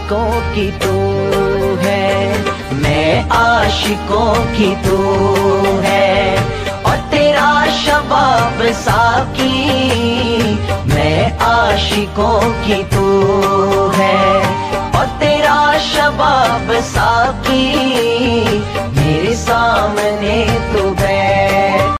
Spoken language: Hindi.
आशिकों की तू है, मैं आशिकों की तू है, और तेरा शबाब साकी, मैं आशिकों की तू है, और तेरा शबाब साकी, मेरे सामने तू